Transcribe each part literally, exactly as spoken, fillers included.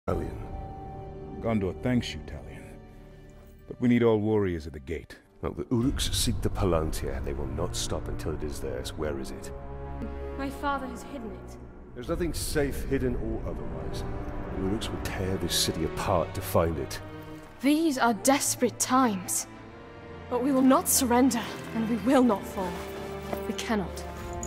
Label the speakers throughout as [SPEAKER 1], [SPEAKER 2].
[SPEAKER 1] Talion.
[SPEAKER 2] Gondor thanks you, Talion. But we need all warriors at the gate.
[SPEAKER 1] Well, the Uruks seek the Palantir. They will not stop until it is theirs. Where is it?
[SPEAKER 3] My father has hidden it.
[SPEAKER 1] There's nothing safe, hidden or otherwise. The Uruks will tear this city apart to find it.
[SPEAKER 3] These are desperate times. But we will not surrender, and we will not fall. We cannot.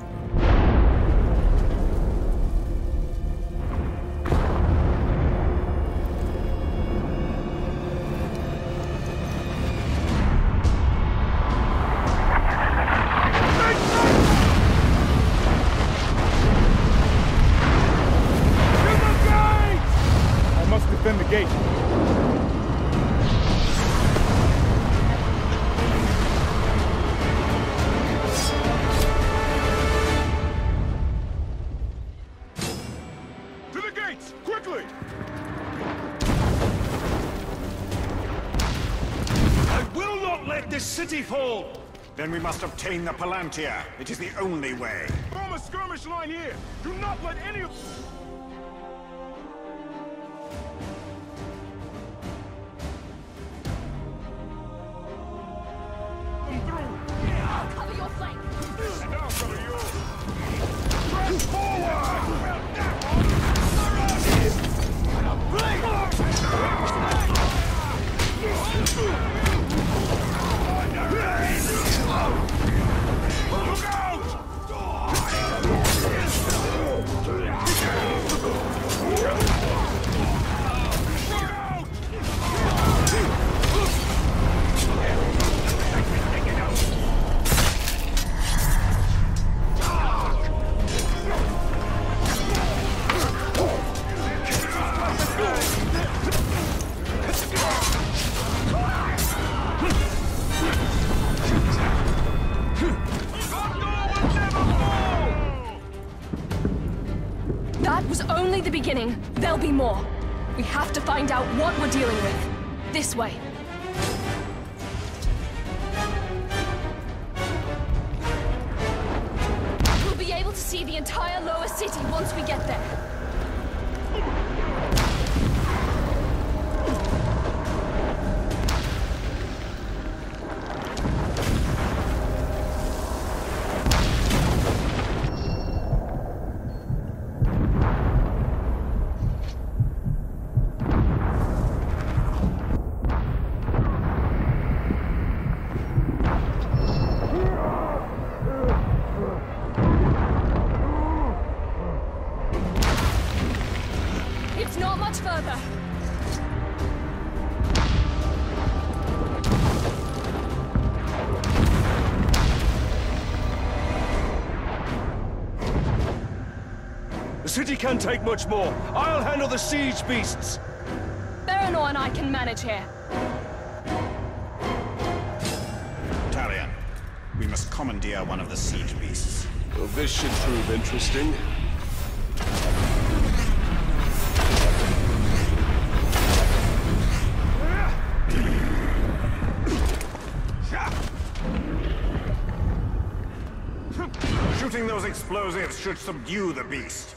[SPEAKER 2] Defend the gate.
[SPEAKER 4] To the gates, quickly!
[SPEAKER 5] I will not let this city fall! Then we must obtain the Palantir. It is the only way.
[SPEAKER 4] Form a skirmish line here. Do not let any of...
[SPEAKER 3] Cover your flank!
[SPEAKER 4] And I'll cover yours. Press forward! Look
[SPEAKER 3] That was only the beginning. There'll be more. We have to find out what we're dealing with. This way. We'll be able to see the entire lower city once we get there. It's not much further.
[SPEAKER 5] The city can't take much more. I'll handle the siege beasts.
[SPEAKER 3] Baranor and I can manage here.
[SPEAKER 5] Talion, we must commandeer one of the siege beasts.
[SPEAKER 1] Well, this should prove interesting.
[SPEAKER 5] Shooting those explosives should subdue the beast.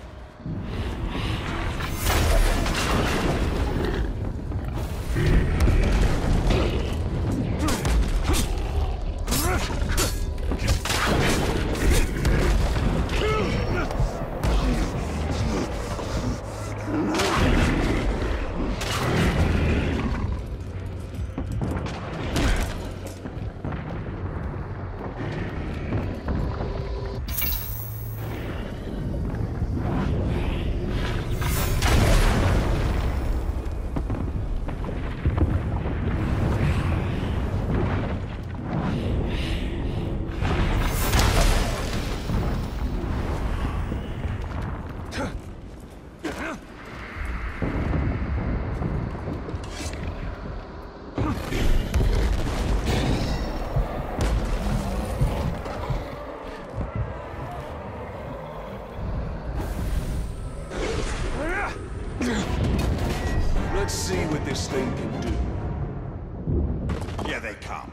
[SPEAKER 1] Let's see what this thing can do.
[SPEAKER 5] Here they come.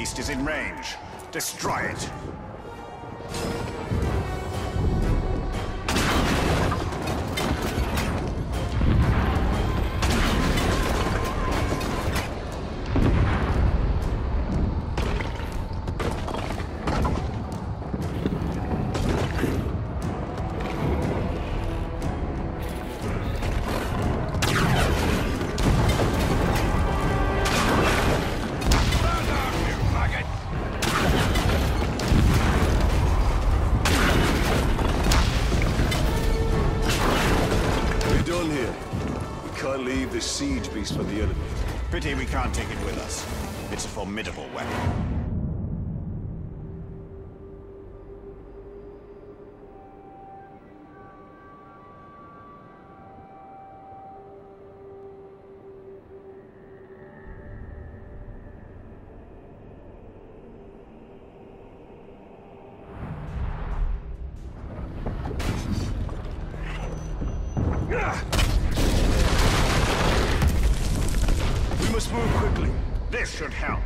[SPEAKER 5] beast is in range. Destroy it.
[SPEAKER 1] This siege beast for the enemy.
[SPEAKER 5] Pity we can't take it with us. It's a formidable weapon.
[SPEAKER 1] Must move quickly.
[SPEAKER 5] This should help.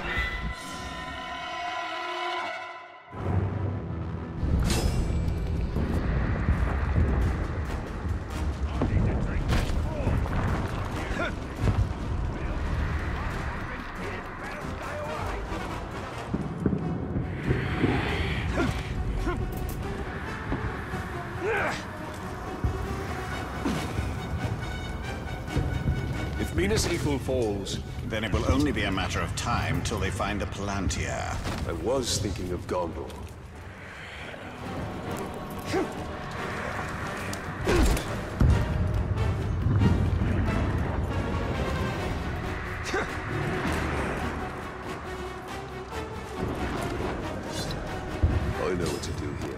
[SPEAKER 1] If Minas Ithil falls,
[SPEAKER 5] then it will only be a matter of time till they find the Palantir.
[SPEAKER 1] I was thinking of Gondor. I know what to do here.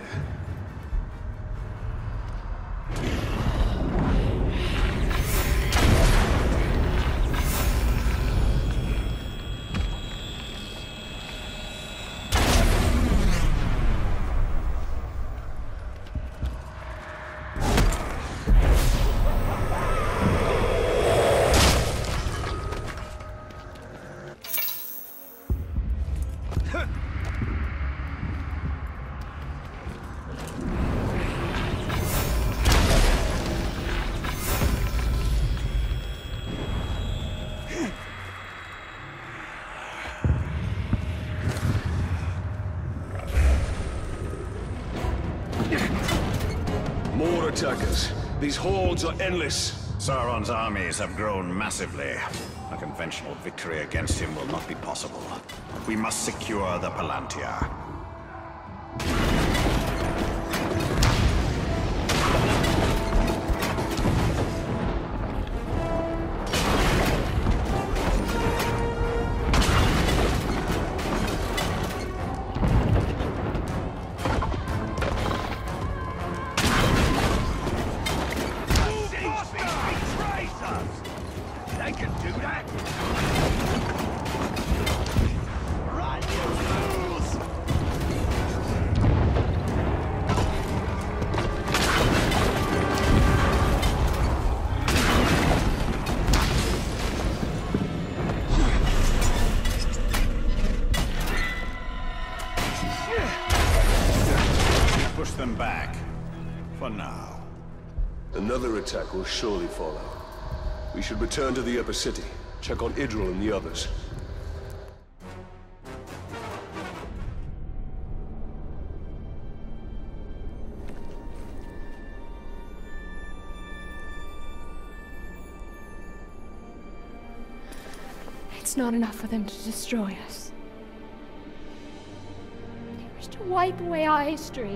[SPEAKER 1] More attackers. These hordes are endless.
[SPEAKER 5] Sauron's armies have grown massively. A conventional victory against him will not be possible. We must secure the Palantir. Push them back. For now.
[SPEAKER 1] Another attack will surely follow. We should return to the upper city. Check on Idril and the others.
[SPEAKER 3] It's not enough for them to destroy us. They wish to wipe away our history.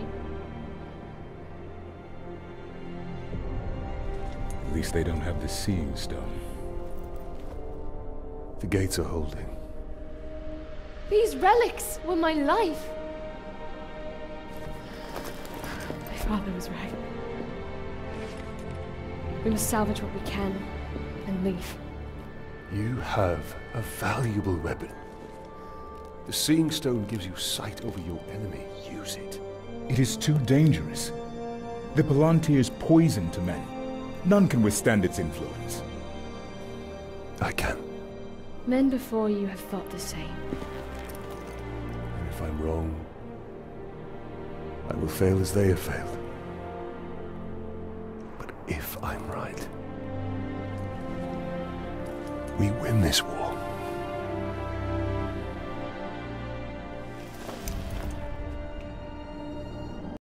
[SPEAKER 2] At least they don't have the Seeing Stone.
[SPEAKER 1] The gates are holding.
[SPEAKER 3] These relics were my life. My father was right. We must salvage what we can and leave.
[SPEAKER 1] You have a valuable weapon. The Seeing Stone gives you sight over your enemy. Use it.
[SPEAKER 2] It is too dangerous. The Palantir is poison to men. None can withstand its influence.
[SPEAKER 1] I can.
[SPEAKER 3] Men before you have thought the same.
[SPEAKER 1] If I'm wrong, I will fail as they have failed. But if I'm right, we win this war.